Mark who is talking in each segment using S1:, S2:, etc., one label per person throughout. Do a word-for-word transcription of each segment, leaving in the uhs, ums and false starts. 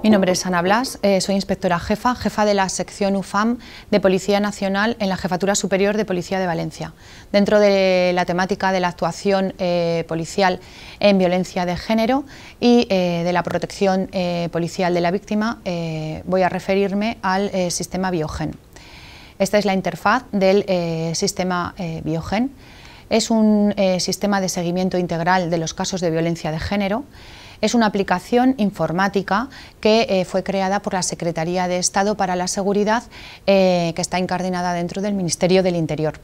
S1: Mi nombre es Ana Blas, eh, soy inspectora jefa, jefa de la sección U F A M de Policía Nacional en la Jefatura Superior de Policía de Valencia. Dentro de la temática de la actuación eh, policial en violencia de género y eh, de la protección eh, policial de la víctima, eh, voy a referirme al eh, sistema Biogen. Esta es la interfaz del eh, sistema eh, Biogen. Es un eh, sistema de seguimiento integral de los casos de violencia de género. Es una aplicación informática que eh, fue creada por la Secretaría de Estado para la Seguridad, eh, que está incardinada dentro del Ministerio del Interior.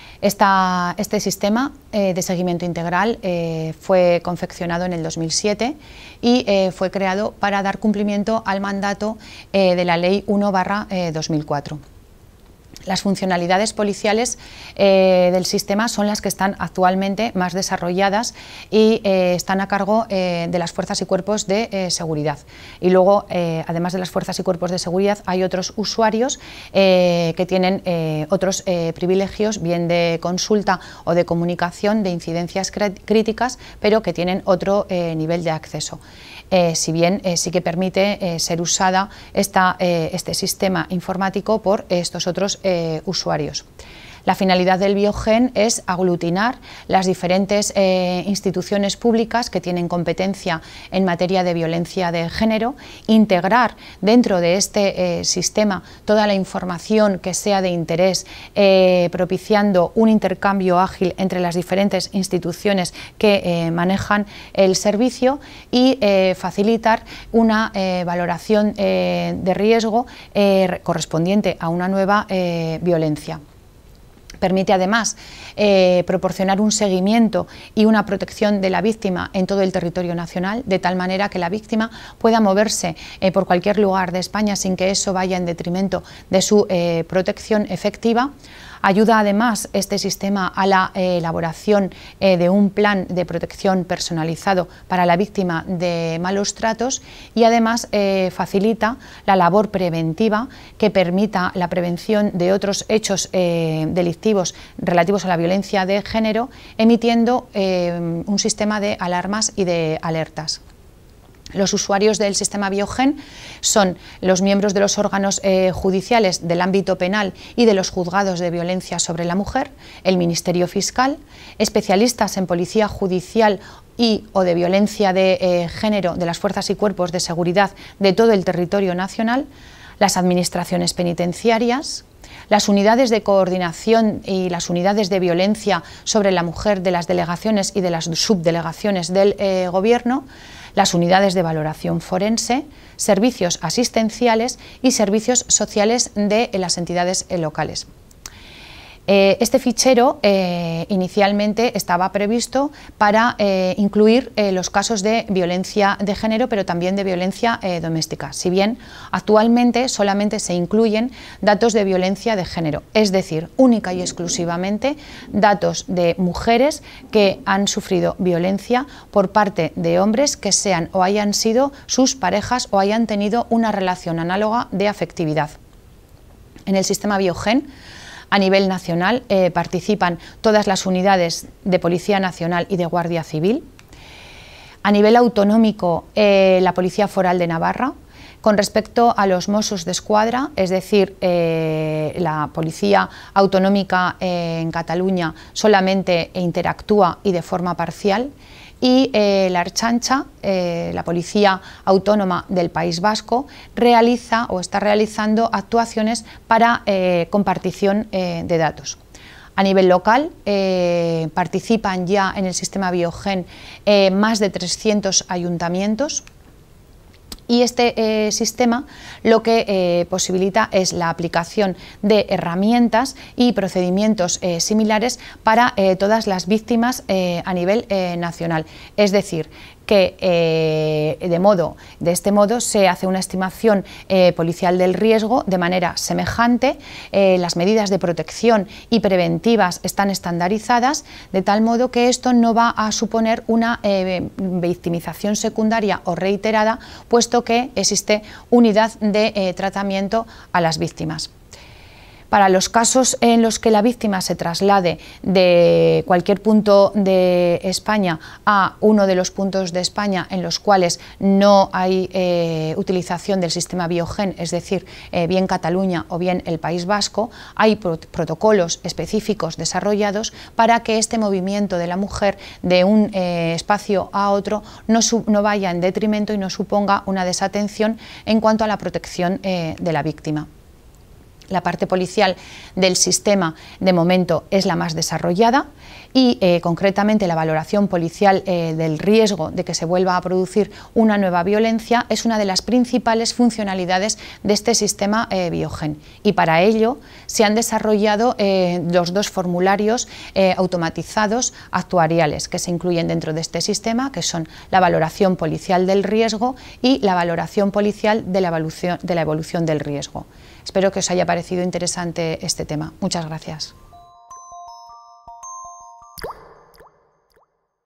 S1: Esta, este sistema eh, de seguimiento integral eh, fue confeccionado en el dos mil siete y eh, fue creado para dar cumplimiento al mandato eh, de la Ley uno barra dos mil cuatro. Las funcionalidades policiales eh, del sistema son las que están actualmente más desarrolladas y eh, están a cargo eh, de las fuerzas y cuerpos de eh, seguridad. Y luego, eh, además de las fuerzas y cuerpos de seguridad, hay otros usuarios eh, que tienen eh, otros eh, privilegios, bien de consulta o de comunicación de incidencias críticas, pero que tienen otro eh, nivel de acceso. Eh, si bien eh, sí que permite eh, ser usada esta, eh, este sistema informático por estos otros eh, usuarios. La finalidad del Biogen es aglutinar las diferentes eh, instituciones públicas que tienen competencia en materia de violencia de género, integrar dentro de este eh, sistema toda la información que sea de interés, eh, propiciando un intercambio ágil entre las diferentes instituciones que eh, manejan el servicio y eh, facilitar una eh, valoración eh, de riesgo eh, correspondiente a una nueva eh, violencia. Permite además eh, proporcionar un seguimiento y una protección de la víctima en todo el territorio nacional, de tal manera que la víctima pueda moverse eh, por cualquier lugar de España sin que eso vaya en detrimento de su eh, protección efectiva. Ayuda además este sistema a la eh, elaboración eh, de un plan de protección personalizado para la víctima de malos tratos y además eh, facilita la labor preventiva que permita la prevención de otros hechos eh, delictivos relativos a la violencia de género, emitiendo eh, un sistema de alarmas y de alertas. Los usuarios del sistema Biogen son los miembros de los órganos eh, judiciales del ámbito penal y de los juzgados de violencia sobre la mujer, el Ministerio Fiscal, especialistas en policía judicial y o de violencia de eh, género de las fuerzas y cuerpos de seguridad de todo el territorio nacional, las administraciones penitenciarias, las unidades de coordinación y las unidades de violencia sobre la mujer de las delegaciones y de las subdelegaciones del eh, Gobierno, las unidades de valoración forense, servicios asistenciales y servicios sociales de las entidades locales. Este fichero eh, inicialmente estaba previsto para eh, incluir eh, los casos de violencia de género, pero también de violencia eh, doméstica, si bien actualmente solamente se incluyen datos de violencia de género, es decir, única y exclusivamente datos de mujeres que han sufrido violencia por parte de hombres que sean o hayan sido sus parejas o hayan tenido una relación análoga de afectividad. En el sistema Biogen, a nivel nacional, eh, participan todas las unidades de Policía Nacional y de Guardia Civil. A nivel autonómico, eh, la Policía Foral de Navarra. Con respecto a los Mossos d'Esquadra, es decir, eh, la Policía Autonómica eh, en Cataluña solamente interactúa y de forma parcial. Y eh, la Ertzaintza, eh, la Policía Autónoma del País Vasco, realiza o está realizando actuaciones para eh, compartición eh, de datos. A nivel local eh, participan ya en el sistema Biogen eh, más de trescientos ayuntamientos. Y este eh, sistema lo que eh, posibilita es la aplicación de herramientas y procedimientos eh, similares para eh, todas las víctimas eh, a nivel eh, nacional. Es decir, que eh, de, modo, de este modo se hace una estimación eh, policial del riesgo de manera semejante, eh, las medidas de protección y preventivas están estandarizadas, de tal modo que esto no va a suponer una eh, victimización secundaria o reiterada, puesto que existe unidad de eh, tratamiento a las víctimas. Para los casos en los que la víctima se traslade de cualquier punto de España a uno de los puntos de España en los cuales no hay eh, utilización del sistema Biogen, es decir, eh, bien Cataluña o bien el País Vasco, hay prot protocolos específicos desarrollados para que este movimiento de la mujer de un eh, espacio a otro no, no vaya en detrimento y no suponga una desatención en cuanto a la protección eh, de la víctima. La parte policial del sistema de momento es la más desarrollada y eh, concretamente la valoración policial eh, del riesgo de que se vuelva a producir una nueva violencia es una de las principales funcionalidades de este sistema eh, Biogen, y para ello se han desarrollado eh, los dos formularios eh, automatizados actuariales que se incluyen dentro de este sistema, que son la valoración policial del riesgo y la valoración policial de la evolución, de la evolución del riesgo. Espero que os haya parecido interesante este tema. Muchas gracias.